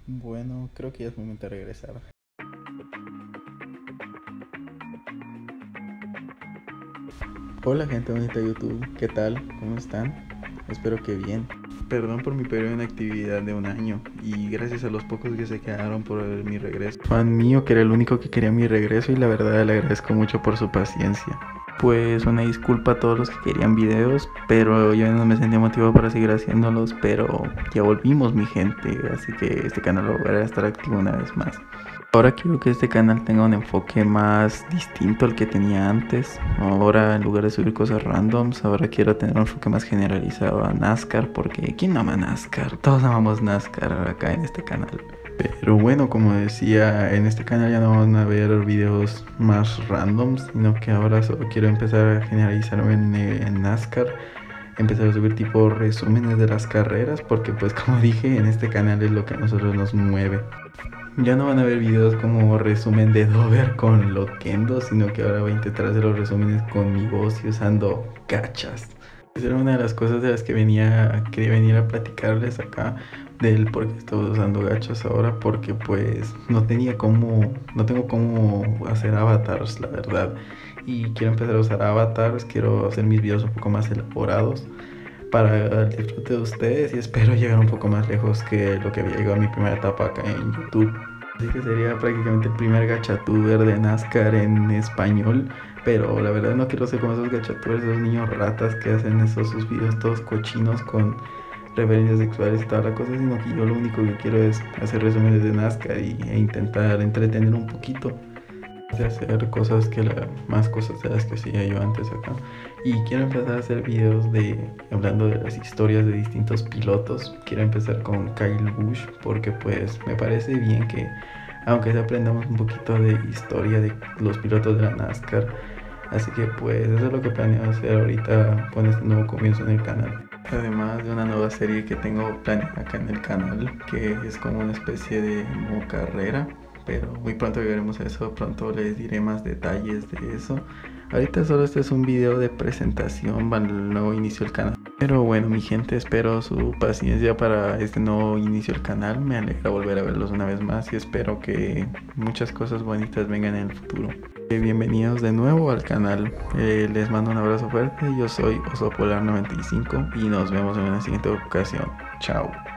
Bueno, creo que ya es momento de regresar. Hola gente bonita de YouTube, ¿qué tal? ¿Cómo están? Espero que bien. Perdón por mi periodo de inactividad de un año y gracias a los pocos que se quedaron por mi regreso. Fan mío que era el único que quería mi regreso y la verdad le agradezco mucho por su paciencia. Pues una disculpa a todos los que querían videos, pero yo no me sentía motivado para seguir haciéndolos, pero ya volvimos mi gente, así que este canal va a volver a estar activo una vez más. Ahora quiero que este canal tenga un enfoque más distinto al que tenía antes. Ahora en lugar de subir cosas randoms, ahora quiero tener un enfoque más generalizado a NASCAR, porque ¿quién no ama NASCAR? Todos amamos NASCAR acá en este canal. Pero bueno, como decía, en este canal ya no van a ver videos más randoms, sino que ahora solo quiero empezar a generalizarme en NASCAR, empezar a subir tipo resúmenes de las carreras, porque pues como dije, en este canal es lo que a nosotros nos mueve. Ya no van a ver videos como resumen de Dover con Loquendo, sino que ahora voy a intentar hacer los resúmenes con mi voz y usando gachas. Esa era una de las cosas de las que quería venir a platicarles acá del por qué estoy usando gachas ahora, porque pues no tengo cómo hacer avatars, la verdad. Y quiero empezar a usar avatars, quiero hacer mis videos un poco más elaborados para el disfrute de ustedes y espero llegar un poco más lejos que lo que había llegado a mi primera etapa acá en YouTube. Así que sería prácticamente el primer gachatuber de NASCAR en español, pero la verdad no quiero ser como esos gachatubers, esos niños ratas que hacen sus videos todos cochinos con referencias sexuales y toda la cosa, sino que yo lo único que quiero es hacer resúmenes de NASCAR e intentar entretener un poquito, de hacer más cosas de las que hacía yo antes acá. Y quiero empezar a hacer videos hablando de las historias de distintos pilotos. Quiero empezar con Kyle Busch porque pues me parece bien que aunque sea aprendamos un poquito de historia de los pilotos de la NASCAR. Así que pues eso es lo que planeo hacer ahorita con este nuevo comienzo en el canal. Además de una nueva serie que tengo planeada acá en el canal, que es como una especie de modo carrera, pero muy pronto llegaremos a eso, pronto les diré más detalles de eso. Ahorita solo este es un video de presentación para el nuevo inicio del canal. Pero bueno mi gente, espero su paciencia para este nuevo inicio del canal. Me alegra volver a verlos una vez más y espero que muchas cosas bonitas vengan en el futuro. Bienvenidos de nuevo al canal. Les mando un abrazo fuerte. Yo soy Oso Polar 95 y nos vemos en una siguiente ocasión. Chao.